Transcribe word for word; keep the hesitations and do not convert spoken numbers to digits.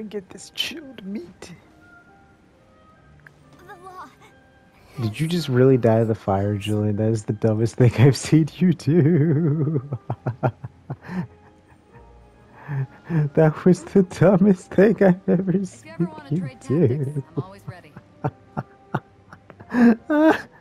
and get this chilled meat. The law. Did you just really die to the fire, Julian? That is the dumbest thing I've seen you do. That was the dumbest thing I've ever If you seen ever want to you trade do. tactics, I'm always ready.